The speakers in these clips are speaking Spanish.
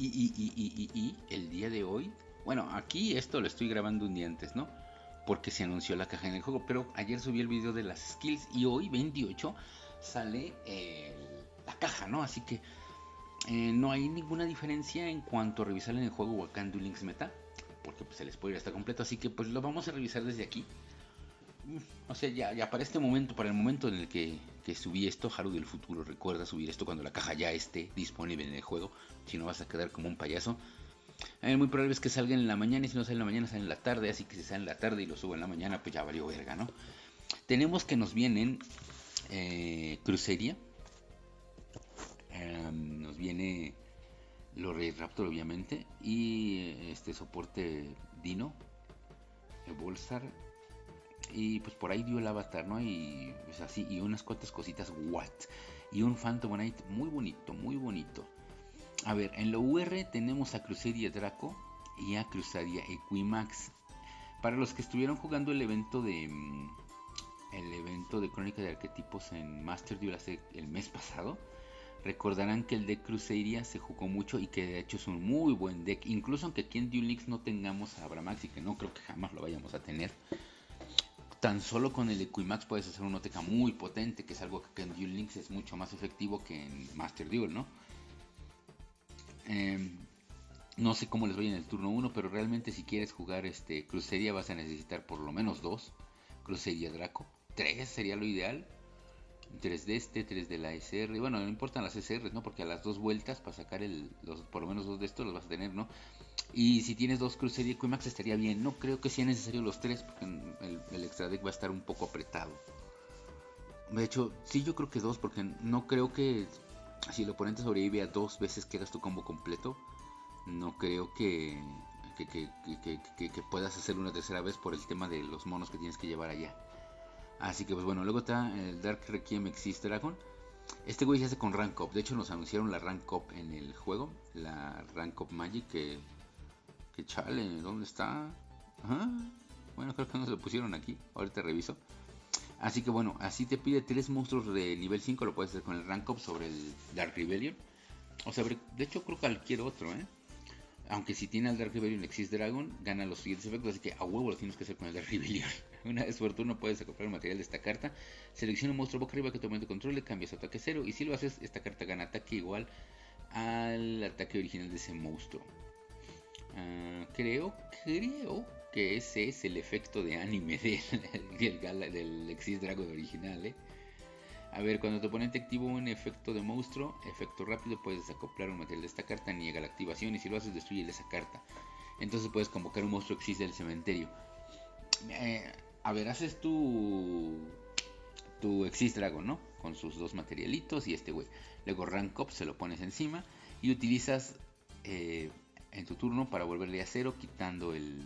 Y el día de hoy, bueno, aquí esto lo estoy grabando un día antes, ¿no? Porque se anunció la caja en el juego, pero ayer subí el video de las skills y hoy, 28, sale la caja, ¿no? Así que no hay ninguna diferencia en cuanto a revisar en el juego Wakanda Links Meta, porque pues el spoiler está completo, así que pues lo vamos a revisar desde aquí. O sea, ya para este momento, para el momento en el que subí esto, Haru del futuro recuerda subir esto cuando la caja ya esté disponible en el juego, si no vas a quedar como un payaso. Muy probable es que salga en la mañana y si no sale en la mañana sale en la tarde, así que si sale en la tarde y lo subo en la mañana, pues ya valió verga, ¿no? Tenemos que nos vienen Cruceria, nos viene Lorey Raptor obviamente y este soporte Dino, Bolsar y pues por ahí dio el avatar, ¿no? Y pues así, y unas cuantas cositas what. Y un Phantom Knight muy bonito, muy bonito. A ver, en la UR tenemos a Crusadia Draco y a Crusadia Equimax. Para los que estuvieron jugando el evento de Crónica de Arquetipos en Master Duel el mes pasado, recordarán que el deck Crusadia se jugó mucho y que de hecho es un muy buen deck. Incluso aunque aquí en Duel Links no tengamos a Abramax y que no creo que jamás lo vayamos a tener, tan solo con el Equimax puedes hacer un OTK muy potente, que es algo que en Duel Links es mucho más efectivo que en Master Duel, ¿no? Eh, no sé cómo les vaya en el turno 1, pero realmente si quieres jugar Cruceria vas a necesitar por lo menos 2. Cruceria Draco. 3 sería lo ideal. 3 de 3 de la SR. Bueno, no importan las SR, ¿no? Porque a las 2 vueltas para sacar por lo menos 2 de estos los vas a tener, ¿no? Y si tienes 2 Cruceria Equimax estaría bien. No creo que sea necesario los 3 porque el extra deck va a estar un poco apretado. De hecho, sí, yo creo que 2 porque no creo que si el oponente sobrevive a 2 veces que hagas tu combo completo, no creo que puedas hacer una tercera vez por el tema de los monos que tienes que llevar allá. Así que pues bueno, luego está el Dark Requiem Exist Dragon. Este güey se hace con Rank Up. De hecho nos anunciaron la Rank Up en el juego. La Rank Up Magic que chale, ¿dónde está? Ajá. Bueno, creo que no se lo pusieron aquí. Ahorita reviso. Así que bueno, así te pide 3 monstruos de nivel 5. Lo puedes hacer con el Rank Up sobre el Dark Rebellion. O sea, de hecho creo que cualquier otro, ¿eh? Aunque si tiene al Dark Rebellion Exist Dragon, gana los siguientes efectos, así que a huevo lo tienes que hacer con el Dark Rebellion. Una vez por turno puedes acoplar el material de esta carta, selecciona un monstruo boca arriba que tu oponente controle, cambias ataque 0 y si lo haces, esta carta gana ataque igual al ataque original de ese monstruo. Creo que ese es el efecto de anime del Exist Dragon original, ¿eh? A ver, cuando tu oponente activa un efecto de monstruo, efecto rápido, puedes acoplar un material de esta carta, niega la activación y si lo haces destruye esa carta. Entonces puedes convocar un monstruo Exist del cementerio. A ver, haces tu Exist Dragon, ¿no? Con sus 2 materialitos y este güey. Luego Rank Up, se lo pones encima y utilizas en tu turno para volverle a 0 quitando el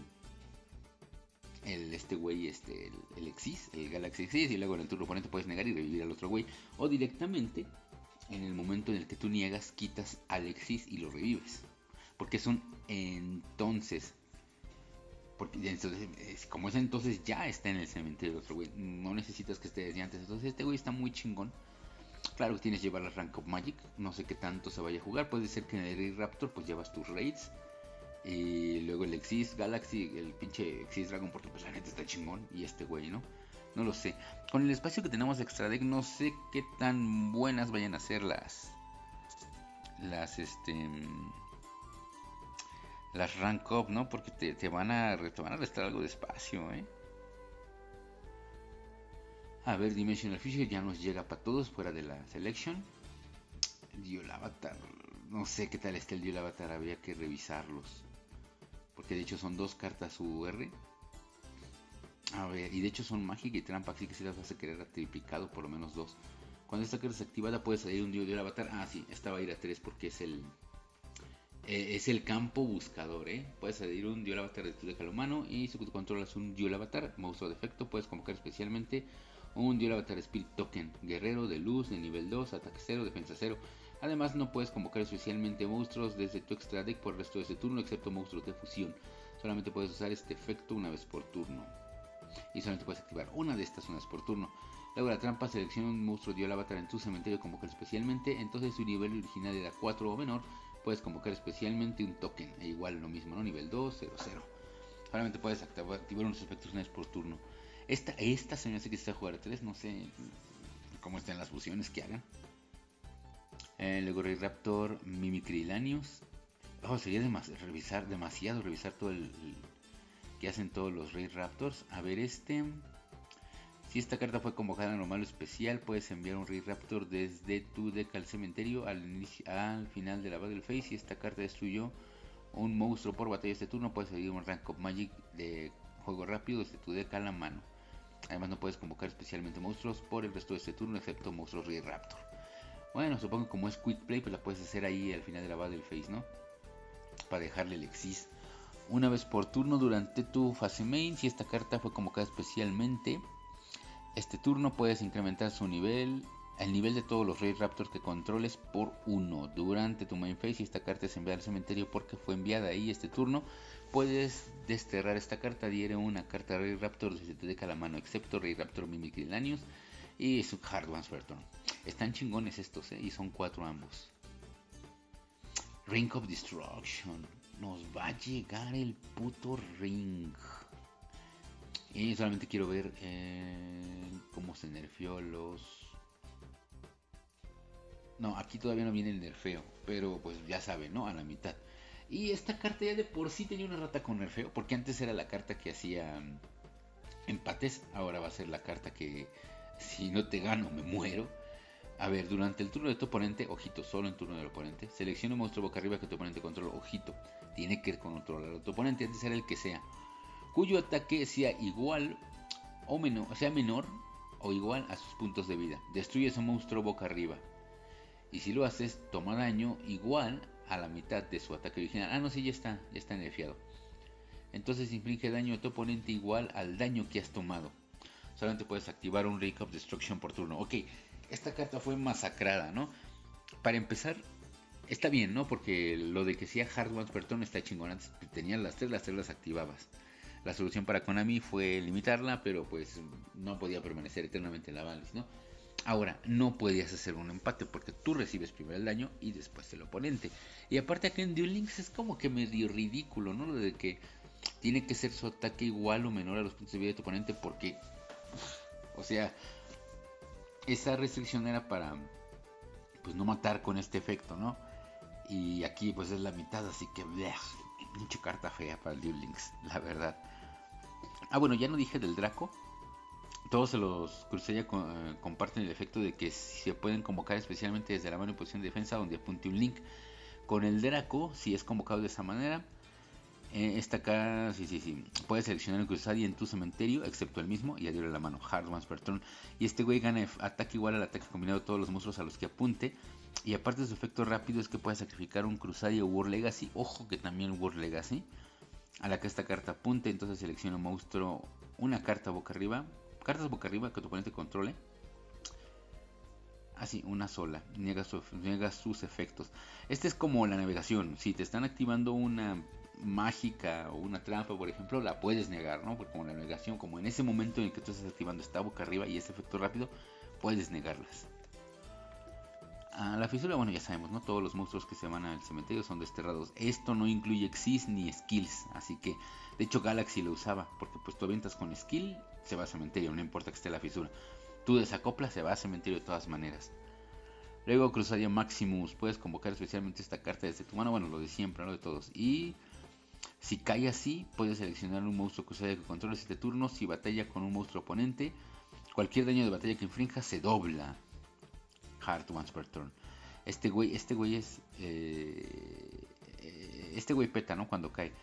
Exis, el Galaxy Exis, y luego en el turno oponente puedes negar y revivir al otro güey, o directamente en el momento en el que tú niegas quitas al Exis y lo revives, porque es un entonces, porque entonces, como es entonces ya está en el cementerio del otro güey, no necesitas que esté desde antes, entonces este güey está muy chingón. Claro que tienes que llevar la Rank of Magic, no sé qué tanto se vaya a jugar, puede ser que en el Rey Raptor pues llevas tus raids. Y luego el Exis Galaxy, el pinche Exis Dragon, porque pues la neta está chingón. Y este güey, ¿no? No lo sé. Con el espacio que tenemos de extra deck, no sé qué tan buenas vayan a ser las las rank up, ¿no? Porque te van a restar algo de espacio, ¿eh? A ver, Dimensional Fusion ya nos llega para todos fuera de la selection. Duel Avatar, no sé qué tal está el Duel Avatar, habría que revisarlos. Porque de hecho son 2 cartas UR. A ver, y de hecho son mágica y trampa, así que si las vas a querer a triplicado, por lo menos 2. Cuando esta carta es activada puedes salir un Duel Avatar. Ah, sí, esta va a ir a 3 porque es el campo buscador, ¿eh? Puedes salir un Duel Avatar de tu deck al humano y si controlas un Duel Avatar, monstruo de efecto, puedes convocar especialmente un Duel Avatar Spirit Token, guerrero de luz de nivel 2, ataque 0, defensa 0. Además no puedes convocar especialmente monstruos desde tu extra deck por el resto de este turno, excepto monstruos de fusión. Solamente puedes usar este efecto una vez por turno. Y solamente puedes activar una de estas unas por turno. Luego la trampa, selecciona un monstruo Duel Avatar en tu cementerio, convocar especialmente. Entonces su nivel original era 4 o menor. puedes convocar especialmente un token, e igual lo mismo, ¿no? Nivel 2, 0, 0. Solamente puedes activar unos efectos una vez por turno. Esta se me hace que está a jugar a 3, no sé cómo están las fusiones que hagan. Luego Rey Raptor, Mimicry-Lanius. Sería demasiado revisar todo el que hacen todos los Rey Raptors. A ver, si esta carta fue convocada normal o especial, puedes enviar un Rey Raptor desde tu deck al cementerio al final de la Battle Phase. Si esta carta destruyó un monstruo por batalla este turno, puedes seguir un Rank of Magic de juego rápido desde tu deck a la mano. Además no puedes convocar especialmente monstruos por el resto de este turno, excepto monstruos Rey Raptor. Bueno, supongo que como es Quick Play, pues la puedes hacer ahí al final de la Battle Phase, ¿no? Para dejarle el Exis. Una vez por turno durante tu fase main, si esta carta fue convocada especialmente, este turno puedes incrementar su nivel, el nivel de todos los Rey Raptors que controles por 1. Durante tu main phase, si esta carta es enviada al cementerio porque fue enviada ahí este turno, puedes desterrar esta carta, diere una carta Rey Raptor desde tu deck a la mano, excepto Rey Raptor Mimicry-Lanius y su Hard Ones Burton. Están chingones estos, y son 4 ambos. Ring of Destruction. Nos va a llegar el puto ring. Y solamente quiero ver cómo se nerfeó los... No, aquí todavía no viene el nerfeo, pero pues ya saben, ¿no? A la mitad. Y esta carta ya de por sí tenía una rata con nerfeo, porque antes era la carta que hacía empates, ahora va a ser la carta que si no te gano me muero. A ver, durante el turno de tu oponente, ojito, solo en turno del oponente, selecciona un monstruo boca arriba que tu oponente controla, ojito, tiene que controlar a tu oponente, antes era el que sea, cuyo ataque sea igual o menor, sea menor o igual a sus puntos de vida. Destruye ese monstruo boca arriba. Y si lo haces, toma daño igual a la mitad de su ataque original. Ah, no, sí, ya está nerfeado. Entonces inflige daño a tu oponente igual al daño que has tomado. Solamente puedes activar un Ring of Destruction por turno. Ok, esta carta fue masacrada, ¿no? Para empezar, está bien, ¿no? Porque lo de que sea Hard Ones per turn está chingón. Antes tenías las 3 las activabas. La solución para Konami fue limitarla, pero pues no podía permanecer eternamente en la balance, ¿no? Ahora, no podías hacer un empate porque tú recibes primero el daño y después el oponente. Y aparte acá en Duel Links es como que medio ridículo, ¿no? Lo de que tiene que ser su ataque igual o menor a los puntos de vida de tu oponente porque... O sea, esa restricción era para pues no matar con este efecto, ¿no? Y aquí pues es la mitad, así que... Mucha carta fea para el Duel Links, la verdad. Ah, bueno, ya no dije del Draco. Todos los Crusader comparten el efecto de que se pueden convocar especialmente desde la mano en posición de defensa donde apunte un link. Con el Draco, si es convocado de esa manera, esta acá, sí, puedes seleccionar el Crusader en tu cementerio, excepto el mismo, y adhiere la mano, Hard Ones per turn. Y este güey gana ataque igual al ataque combinado de todos los monstruos a los que apunte. Y aparte de su efecto rápido es que puedes sacrificar un Crusader o War Legacy, ojo que también War Legacy, a la que esta carta apunte. Entonces selecciona un monstruo, una carta boca arriba, cartas boca arriba que tu oponente controle. Así, una sola. Niega sus efectos. Este es como la navegación. Si te están activando una mágica o una trampa, por ejemplo, la puedes negar, ¿no? Porque como la navegación, como en ese momento en el que tú estás activando está boca arriba y ese efecto rápido, puedes negarlas. La fisura, bueno, ya sabemos, ¿no? Todos los monstruos que se van al cementerio son desterrados. Esto no incluye Exis ni skills, así que, de hecho, Galaxy lo usaba, porque pues tú avientas con skill, se va al cementerio, no importa que esté la fisura. Tú desacoplas, se va al cementerio de todas maneras. Luego Crusader Maximus, puedes convocar especialmente esta carta desde tu mano, bueno, lo de siempre, ¿no? De todos. Y si cae así, puedes seleccionar un monstruo Crusader que controles este turno. Si batalla con un monstruo oponente, cualquier daño de batalla que infrinja se dobla. Hard Ones per turn. Este güey es... este güey peta, ¿no? Cuando cae.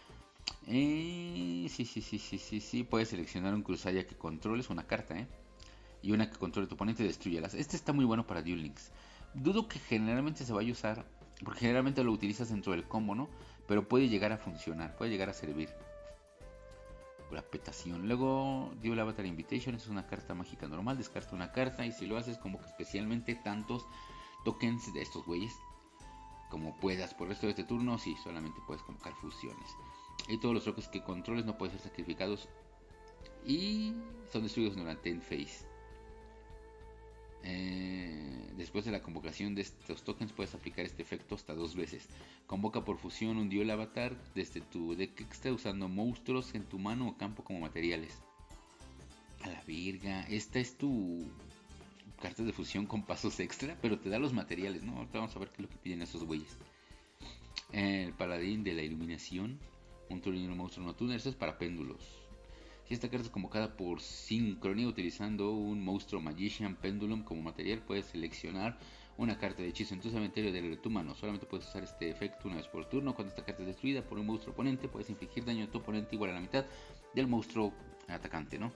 Sí. Puedes seleccionar un Crusader que controles, una carta, y una que controle tu oponente y destruyelas. Este está muy bueno para Duel Links. Dudo que generalmente se vaya a usar, porque generalmente lo utilizas dentro del combo, ¿no? Pero puede llegar a funcionar, puede llegar a servir. La petación. Luego Duel Avatar Invitation es una carta mágica normal. Descarta una carta y si lo haces convoca especialmente tantos tokens de estos güeyes como puedas. Por el resto de este turno, sí, solamente puedes convocar fusiones. Y todos los tokens que controles no pueden ser sacrificados y son destruidos durante end phase. Después de la convocación de estos tokens puedes aplicar este efecto hasta 2 veces. Convoca por fusión un Duel Avatar desde tu deck extra usando monstruos en tu mano o campo como materiales. A la virga, esta es tu carta de fusión con pasos extra, pero te da los materiales, ¿no? Ahorita vamos a ver qué es lo que piden esos güeyes. El paladín de la iluminación, un torneo monstruo no tuner, eso es para péndulos. Si esta carta es convocada por sincronía utilizando un monstruo Magician Pendulum como material, puedes seleccionar una carta de hechizo en tu cementerio de tu mano. Solamente puedes usar este efecto una vez por turno. Cuando esta carta es destruida por un monstruo oponente, puedes infligir daño a tu oponente igual a la mitad del monstruo atacante, ¿no?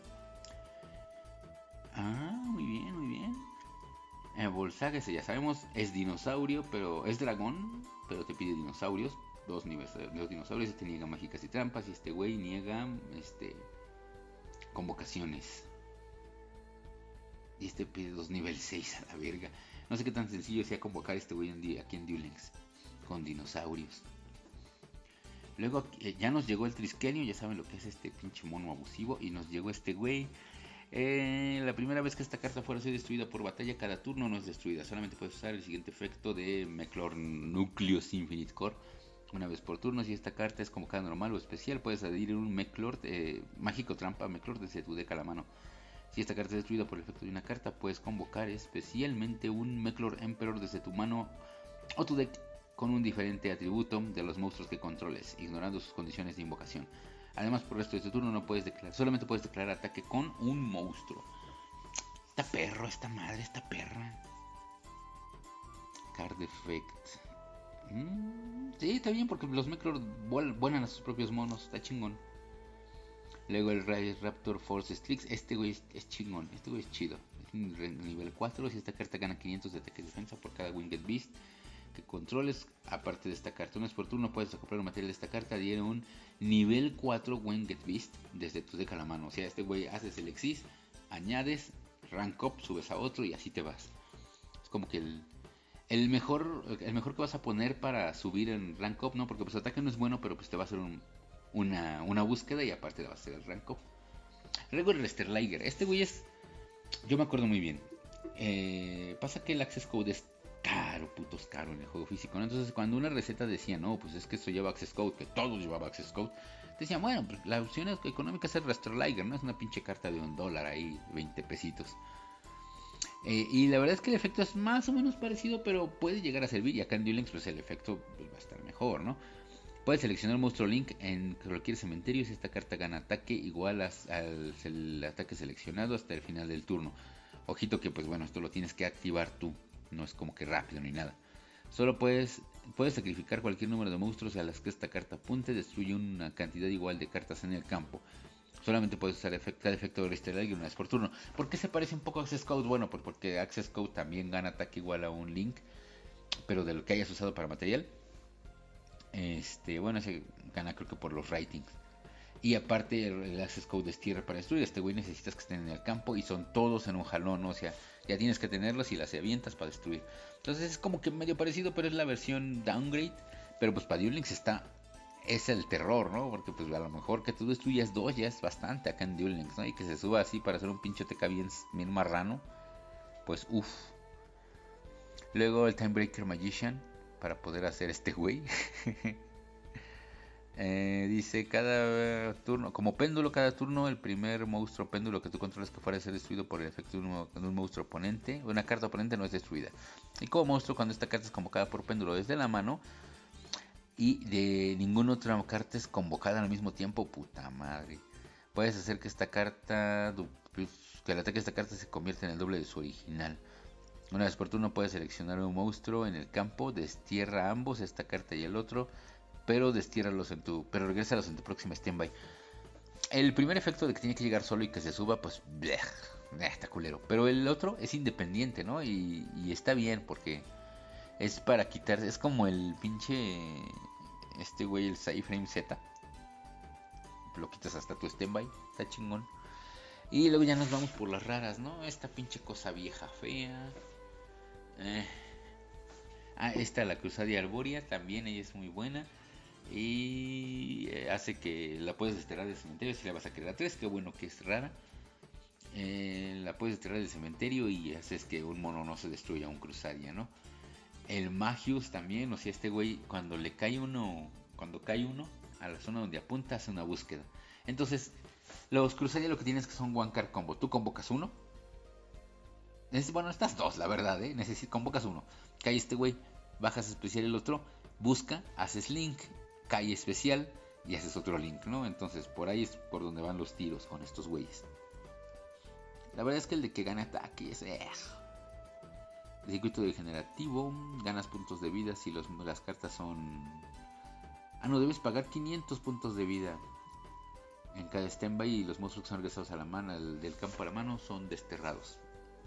Ah, muy bien, muy bien. Volsaga, ese ya sabemos, es dinosaurio, pero es dragón, pero te pide dinosaurios. Dos niveles de los dinosaurios. Este niega mágicas y trampas y este güey niega convocaciones. Y este pide 2 nivel 6 a la verga. No sé qué tan sencillo sea convocar a este güey aquí en Duel Links con dinosaurios. Luego ya nos llegó el Triskenio, ya saben lo que es este pinche mono abusivo. Y nos llegó este güey. La primera vez que esta carta fuera a ser destruida por batalla, cada turno no es destruida. Solamente puedes usar el siguiente efecto de Mechlor Nucleus Infinite Core una vez por turno. Si esta carta es convocada normal o especial, puedes adherir un Mechlor mágico trampa Mechlor desde tu deck a la mano. Si esta carta es destruida por el efecto de una carta, puedes convocar especialmente un Mechlor Emperor desde tu mano o tu deck con un diferente atributo de los monstruos que controles, ignorando sus condiciones de invocación. Además, por el resto de tu turno no puedes declarar, solamente puedes declarar ataque con un monstruo. Está perro, esta madre, esta perra. Card Effect. Sí, está bien porque los Mechlor vuelan a sus propios monos, está chingón. Luego el Raptor Force Strix, este güey es chingón, este güey es chido. Es nivel 4, si esta carta gana 500 de ataque y defensa por cada Winged Beast que controles. Aparte de esta carta, una vez por turno puedes comprar un material de esta carta, tiene un nivel 4 Winged Beast desde tu deck a la mano. O sea, este güey haces el exis, añades, rank up, subes a otro y así te vas. Es como que el mejor que vas a poner para subir en rank up, ¿no? Porque pues ataque no es bueno, pero pues te va a hacer una búsqueda y aparte le va a hacer el rank up. Luego el Resterliger, este güey es... Yo me acuerdo muy bien. Pasa que el Access Code es caro, putos caro en el juego físico, ¿no? Entonces cuando una receta decía, no, pues es que esto lleva Access Code, que todos llevaba Access Code, decían, bueno, pues la opción económica es el Resterliger, ¿no? Es una pinche carta de $1 ahí, 20 pesitos. Y la verdad es que el efecto es más o menos parecido, pero puede llegar a servir. Y acá en Duel Links pues el efecto pues, va a estar mejor, ¿no? Puedes seleccionar un monstruo Link en cualquier cementerio si esta carta gana ataque igual al ataque seleccionado hasta el final del turno. Ojito que pues bueno, esto lo tienes que activar tú, no es como que rápido ni nada. Solo puedes sacrificar cualquier número de monstruos a las que esta carta apunte, destruye una cantidad igual de cartas en el campo. Solamente puedes usar cada efecto de Resterliger una vez por turno. ¿Por qué se parece un poco a Access Code? Bueno, porque Access Code también gana ataque igual a un Link, pero de lo que hayas usado para material. Bueno, ese gana creo que por los ratings. Y aparte el Access Code es tierra para destruir. Este güey necesitas que estén en el campo y son todos en un jalón, ¿no? O sea, ya tienes que tenerlos y las avientas para destruir. Entonces es como que medio parecido, pero es la versión downgrade. Pero pues para Duel Links es el terror, ¿no? Porque pues a lo mejor que tú destruyas 2 ya es bastante acá en Duel Links, ¿no? Y que se suba así para hacer un pinche TK bien marrano, pues uff. Luego el Timebreaker Magician para poder hacer este güey. Dice cada turno, como péndulo cada turno, el primer monstruo péndulo que tú controles que fuera a ser destruido por el efecto de un monstruo oponente, una carta oponente no es destruida. Y como monstruo, cuando esta carta es convocada por péndulo desde la mano y de ninguna otra carta es convocada al mismo tiempo, puta madre, puedes hacer que esta carta, que el ataque de esta carta se convierta en el doble de su original. Una vez por turno puedes seleccionar un monstruo en el campo, destierra ambos, esta carta y el otro, pero pero regrésalos en tu próxima standby. El primer efecto de que tiene que llegar solo y que se suba, pues está culero. Pero el otro es independiente, ¿no? Y está bien porque es para quitar, es como el pinche güey, el Cyframe Z. Lo quitas hasta tu standby, está chingón. Y luego ya nos vamos por las raras, ¿no? Esta pinche cosa vieja fea. Esta la Crusadia Arborea, también ella es muy buena. Y hace que la puedes desterrar del cementerio si la vas a querer a 3, qué bueno que es rara. La puedes tirar del cementerio y haces que un mono no se destruya, un Crusaria, ¿no? El Magius también, o sea, este güey, cuando cae uno a la zona donde apunta, hace una búsqueda. Entonces, los Crusaria lo que tienes que son One Card Combo. Tú convocas uno. Bueno, estas dos, la verdad, ¿eh? Convocas uno. Cae este güey, bajas especial el otro, busca, haces link, cae especial y haces otro link, ¿no? Entonces, por ahí es por donde van los tiros con estos güeyes. La verdad es que el de que gana ataque es... El circuito degenerativo, ganas puntos de vida si las cartas son... Ah, no, debes pagar 500 puntos de vida en cada standby y los monstruos que son regresados a la mano, del campo a la mano, son desterrados.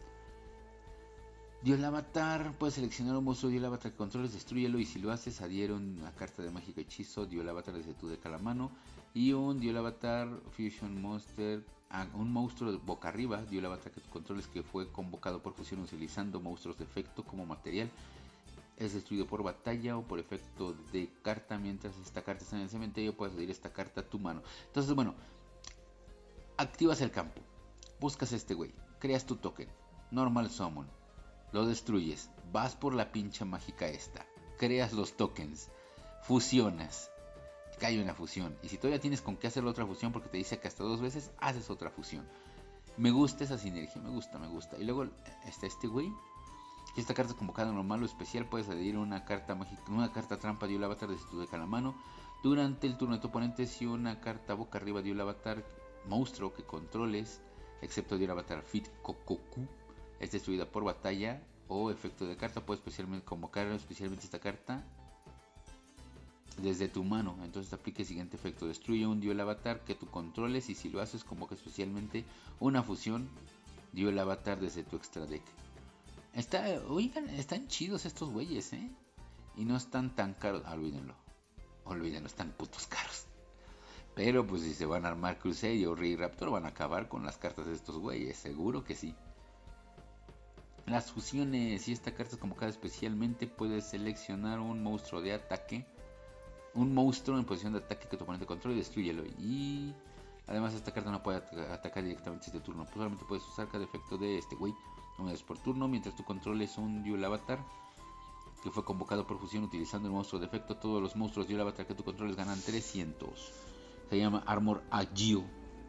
Dio el avatar, puedes seleccionar un monstruo, dio el avatar que controles, destrúyelo y si lo haces, adhiere una carta de mágico hechizo, dio el avatar desde tu deck a la mano y dio el avatar Fusion Monster, un monstruo de boca arriba, dio el avatar que controles que fue convocado por fusión utilizando monstruos de efecto como material, es destruido por batalla o por efecto de carta mientras esta carta está en el cementerio, puedes adherir esta carta a tu mano. Entonces, bueno, activas el campo, buscas a este güey, creas tu token, Normal Summon, lo destruyes, vas por la pincha mágica esta, creas los tokens, fusionas, cae una fusión. Y si todavía tienes con qué hacer la otra fusión porque te dice que hasta 2 veces, haces otra fusión. Me gusta esa sinergia, me gusta. Y luego está este güey. Si esta carta es convocada normal o especial, puedes adherir una carta mágica, una carta trampa dio el avatar desde tu deck a la mano. Durante el turno de tu oponente, si una carta boca arriba dio el avatar monstruo que controles, excepto dio el avatar Fit Kokoku, es destruida por batalla o efecto de carta, puedes especialmente convocar especialmente esta carta desde tu mano. Entonces aplica el siguiente efecto: destruye un dio el avatar que tú controles y si lo haces convoca especialmente una fusión dio el avatar desde tu extra deck. Oigan, están chidos estos güeyes, y no están tan caros. Olvídenlo, están putos caros. Pero pues si se van a armar Crusade o Rey Raptor, van a acabar con las cartas de estos güeyes, seguro que sí. Las fusiones, si esta carta es convocada especialmente, puedes seleccionar un monstruo de ataque, un monstruo en posición de ataque que tu oponente controla y destrúyelo. Y además esta carta no puede atacar directamente este turno, solamente puedes usar cada efecto de este güey una vez por turno mientras tú controles un Duel Avatar que fue convocado por fusión utilizando el monstruo de efecto. Todos los monstruos Duel Avatar que tú controles ganan 300. Se llama Armor Agio.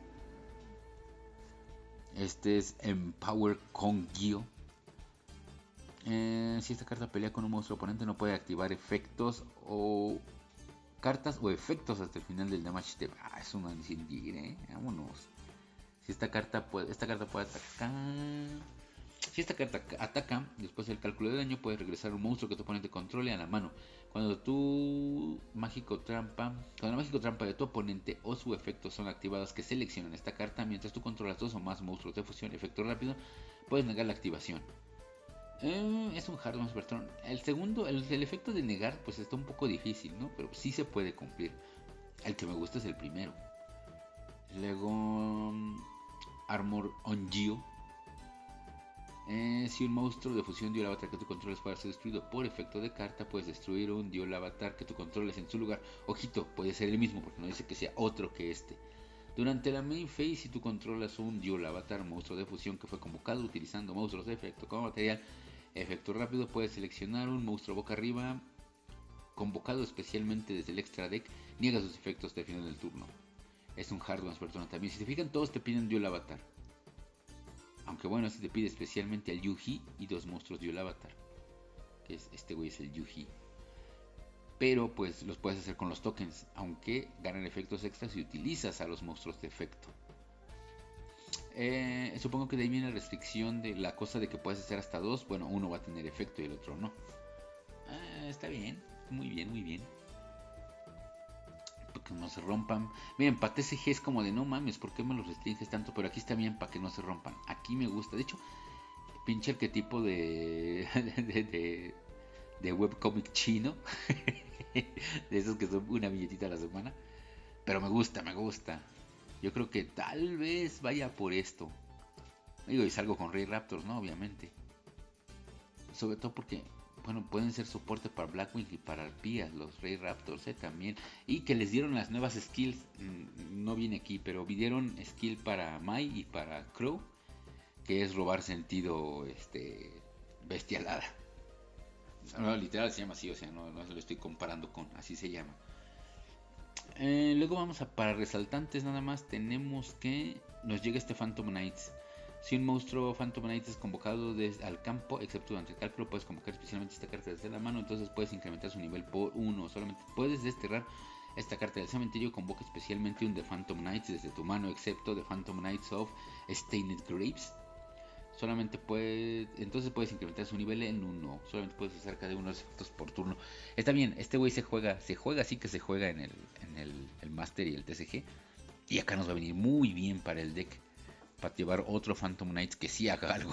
Este es Empower Kongyo. Si esta carta pelea con un monstruo oponente, no puede activar efectos o cartas o efectos hasta el final del damage step. Es una incendiaria, vámonos. Si esta carta puede atacar. Si esta carta ataca, después del cálculo de daño, puedes regresar un monstruo que tu oponente controle a la mano. Cuando la mágico trampa de tu oponente o su efecto son activadas que seleccionan esta carta, mientras tú controlas 2 o más monstruos de fusión, efecto rápido, puedes negar la activación. Es un Hardman Bertrand. El efecto de negar, pues está un poco difícil, ¿no? Pero sí se puede cumplir. El que me gusta es el primero. Luego, Armor Ongio. Si un monstruo de fusión dio el avatar que tú controles para ser destruido por efecto de carta, puedes destruir un dio el avatar que tú controles en su lugar. Ojito, puede ser el mismo porque no dice que sea otro que este. Durante la main phase, si tú controlas un dio el avatar monstruo de fusión que fue convocado utilizando monstruos de efecto como material, efecto rápido, puedes seleccionar un monstruo boca arriba convocado especialmente desde el extra deck, niega sus efectos hasta el final del turno. Es un Hard Ones Persona también. Si te fijan, todos te piden dio el avatar. Aunque bueno, este te pide especialmente al Yuji y 2 monstruos dio el avatar. Que es este güey, es el Yuji. Pero pues los puedes hacer con los tokens, aunque ganan efectos extras si utilizas a los monstruos de efecto. Supongo que de ahí viene la restricción de la cosa de que puedes hacer hasta 2. Bueno, uno va a tener efecto y el otro no. Está bien, muy bien, muy bien. Porque no se rompan. Miren, para TCG es como de no mames, ¿por qué me los restringes tanto? Pero aquí está bien para que no se rompan. Aquí me gusta. De hecho, pinche arquetipo de webcomic chino. De esos que son una billetita a la semana. Pero me gusta. Yo creo que tal vez vaya por esto. Digo, y salgo con Rey Raptors, ¿no? Obviamente. Sobre todo porque, bueno, pueden ser soporte para Blackwing y para Arpías, los Rey Raptors, también. Y que les dieron las nuevas skills. No viene aquí, pero dieron skill para Mai y para Crow. que es robar sentido, bestialada. No, literal se llama así, o sea, no se lo estoy comparando con, así se llama. Luego vamos a, para resaltantes nada más, tenemos que nos llega este Phantom Knights. Si un monstruo Phantom Knight es convocado al campo, excepto durante el cálculo, puedes convocar especialmente esta carta desde la mano, entonces puedes incrementar su nivel por 1. Solamente puedes desterrar esta carta del cementerio, convoca especialmente un The Phantom Knights desde tu mano, excepto The Phantom Knights of Stained Graves. Solamente entonces puedes incrementar su nivel en 1. Solamente puedes usar cada uno de los efectos por turno. Está bien, este güey se juega así que se juega en el Master y el TCG. Y acá nos va a venir muy bien para el deck. Para llevar otro Phantom Knights que sí haga algo.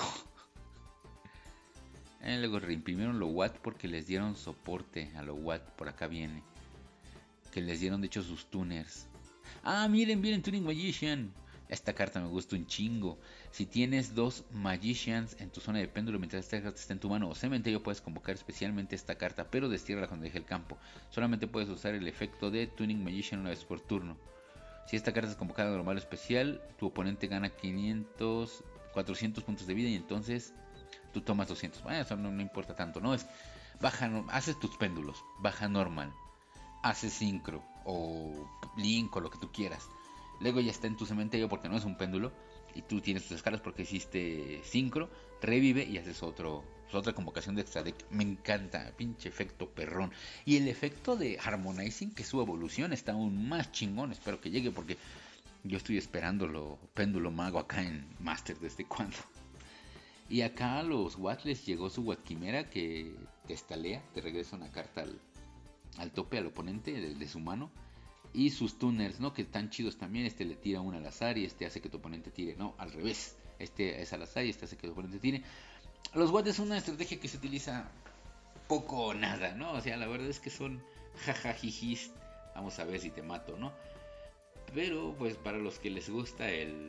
Luego reimprimieron lo Watt porque les dieron soporte a lo Watt. Por acá viene. Que les dieron de hecho sus tuners. Ah, miren, Tuning Magician. Esta carta me gusta un chingo. Si tienes 2 Magicians en tu zona de péndulo mientras esta carta está en tu mano o cementerio, puedes convocar especialmente esta carta, pero destiérrala cuando deje el campo. Solamente puedes usar el efecto de Tuning Magician una vez por turno. Si esta carta es convocada normal o especial, tu oponente gana 400 puntos de vida y entonces tú tomas 200. Bueno, eso no importa tanto, ¿no? Haces tus péndulos, baja normal, haces sincro o link o lo que tú quieras. Luego ya está en tu cementerio porque no es un péndulo y tú tienes tus escalas porque hiciste sincro, revive y haces otra convocación de extra deck. Me encanta, pinche efecto perrón. Y el efecto de Harmonizing, que su evolución está aún más chingón. Espero que llegue porque yo estoy esperándolo, péndulo mago acá en Master desde cuando. Y acá a los Watt les llegó su Watt Quimera que te estalea, te regresa una carta al tope al oponente de su mano. Y sus tuners, ¿no? Que están chidos también. Este le tira uno al azar y este hace que tu oponente tire. No, al revés. Este es al azar y este hace que tu oponente tire. Los Watt es una estrategia que se utiliza poco o nada, ¿no? O sea, la verdad es que son jajajijis. Vamos a ver si te mato, ¿no? Pero pues para los que les gusta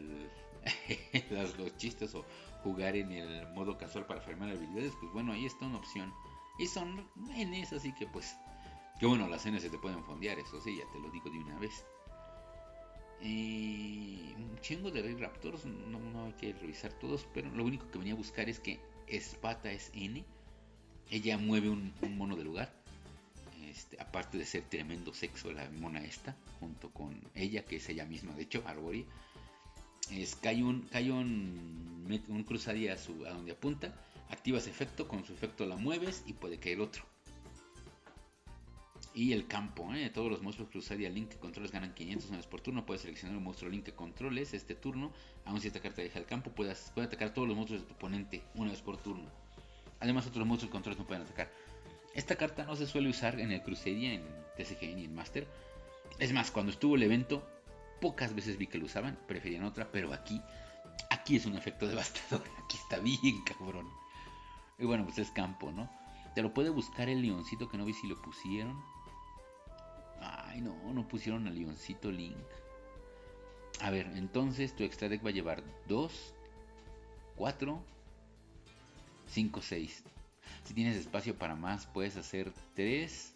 los chistes o jugar en el modo casual para farmar habilidades, pues bueno, ahí está una opción. Y son Ns, así que pues... Que bueno, las Ns se te pueden fondear, eso sí, ya te lo digo de una vez. Un chingo de Rey Raptors, no hay que revisar todos, pero lo único que venía a buscar es que Espata es N. Ella mueve un mono de lugar. Aparte de ser tremendo sexo la mona esta, junto con ella, que es ella misma, de hecho, Arboria. Cae un Crusadia a donde apunta, activas efecto, con su efecto la mueves y puede caer otro. Y el campo, todos los monstruos Crusadia Link que controles ganan 500 unidades por turno. Puedes seleccionar un monstruo Link que controles este turno. Aun si esta carta deja el campo, puede atacar todos los monstruos de tu oponente una vez por turno. Además, otros monstruos que controles no pueden atacar. Esta carta no se suele usar en el Crusadia, en TCG ni en Master. Es más, cuando estuvo el evento, pocas veces vi que lo usaban, preferían otra, pero aquí es un efecto devastador. Aquí está bien cabrón. Y bueno, pues es campo, ¿no? Te lo puede buscar el leoncito, que no vi si lo pusieron. Ay, no pusieron al leoncito Link. A ver, entonces tu extra deck va a llevar 2, 4, 5, 6. Si tienes espacio para más, puedes hacer 3,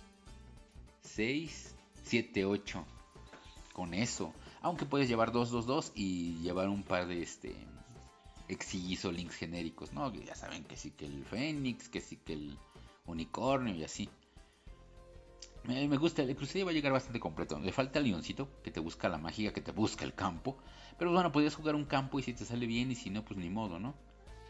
6, 7, 8. Con eso. Aunque puedes llevar 2, 2, 2 y llevar un par de Exigizo links genéricos, ¿no? Ya saben que sí que el Fénix, que sí que el Unicornio y así. Me gusta, el Crusader va a llegar bastante completo. Le falta el leoncito, que te busca la magia, que te busca el campo. Pero bueno, podrías jugar un campo y si te sale bien y si no, pues ni modo, ¿no?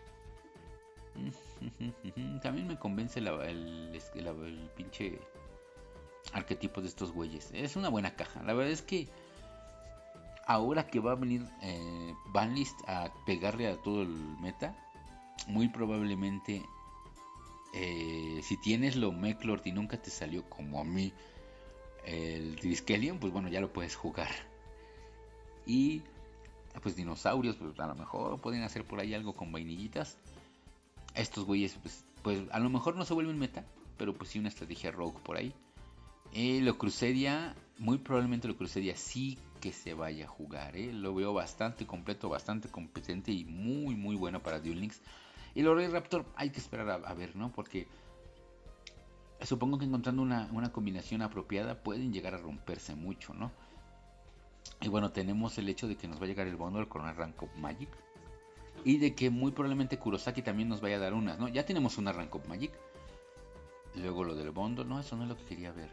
También me convence el pinche arquetipo de estos güeyes. Es una buena caja. La verdad es que ahora que va a venir Banlist a pegarle a todo el meta, muy probablemente si tienes lo Mechlord y nunca te salió como a mí el Triskelion, pues bueno, ya lo puedes jugar. Y pues dinosaurios, pues a lo mejor pueden hacer por ahí algo con vainillitas. Estos güeyes pues a lo mejor no se vuelven meta, pero pues sí una estrategia rogue por ahí. Lo Crusadia, muy probablemente lo Crusadia sí que se vaya a jugar, lo veo bastante completo, bastante competente y muy muy bueno para Duel Links. Y los Rey Raptor hay que esperar a ver, ¿no? Porque supongo que encontrando una combinación apropiada pueden llegar a romperse mucho, ¿no? Y bueno, tenemos el hecho de que nos va a llegar el bundle con el Rank of Magic. Y de que muy probablemente Kurosaki también nos vaya a dar unas, ¿no? Ya tenemos una Rank of Magic. Luego lo del bundle, no, eso no es lo que quería ver.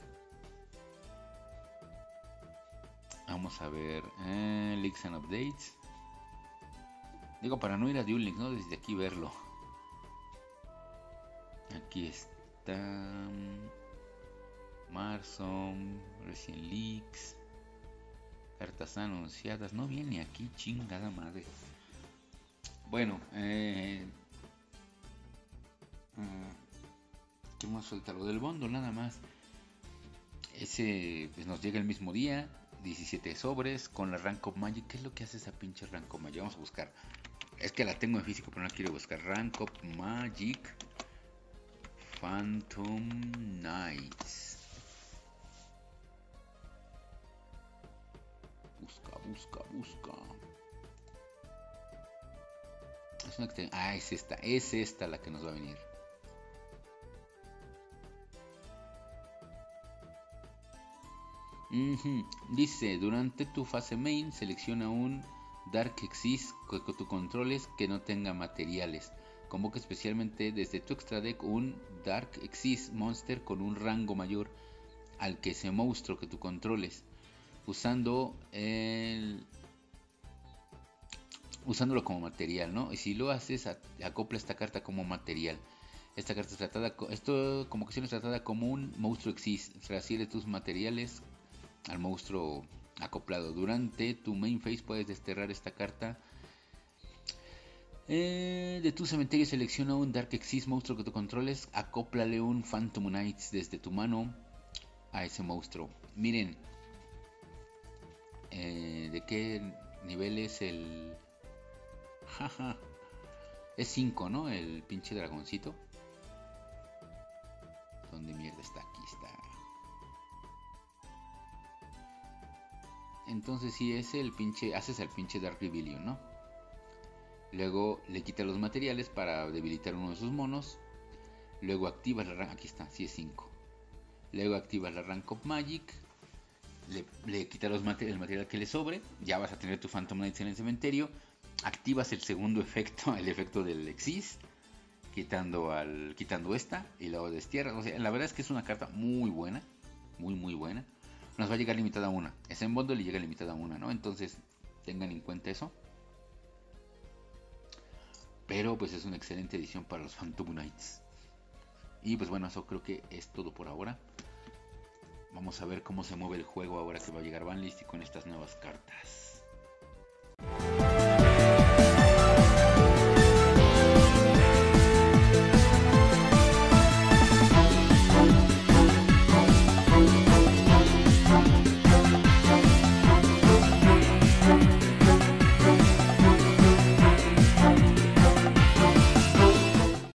Vamos a ver Leaks and Updates. Digo, para no ir a Duel Links, ¿no? Desde aquí verlo. Aquí está marzo, recién leaks, cartas anunciadas. No viene aquí, chingada madre. Bueno, ¿qué más suelta? Lo del bundle, nada más. Ese pues, nos llega el mismo día. 17 sobres con la Rank of Magic. ¿Qué es lo que hace esa pinche Rank of Magic? Vamos a buscar. Es que la tengo en físico, pero no la quiero buscar. Rank of Magic Phantom Knights. Busca. Es una que es esta la que nos va a venir. Dice, durante tu fase main selecciona un Dark Exis que tú controles que no tenga materiales. Convoca especialmente desde tu extra deck un Dark Exis Monster con un rango mayor al que ese monstruo que tú controles, usándolo como material, ¿no? Y si lo haces, acopla esta carta como material. Esta carta es tratada, esto como que es tratada como un monstruo Exis. Transfiere tus materiales al monstruo acoplado. Durante tu main phase puedes desterrar esta carta de tu cementerio. Selecciona un Dark Exis monstruo que tú controles. Acóplale un Phantom Knights desde tu mano a ese monstruo. Miren, ¿de qué nivel es el...? Jaja. Es 5, ¿no? El pinche dragoncito. ¿Dónde mierda está? Aquí está. Entonces sí es el pinche... Haces el pinche Dark Rebellion, ¿no? Luego le quitas los materiales para debilitar uno de sus monos. Luego activas la rank... Aquí está, sí es 5. Luego activas la Rank of Magic. Le quitas el material que le sobre. Ya vas a tener tu Phantom Knights en el cementerio. Activas el segundo efecto, el efecto del Exis, quitando esta y luego destierras. O sea, la verdad es que es una carta muy buena, muy buena. Nos va a llegar limitada a una. Es en bundle y llega limitada a una, ¿no? Entonces tengan en cuenta eso. Pero pues es una excelente edición para los Phantom Knights. Y pues bueno, eso creo que es todo por ahora. Vamos a ver cómo se mueve el juego ahora que va a llegar Banlist y con estas nuevas cartas.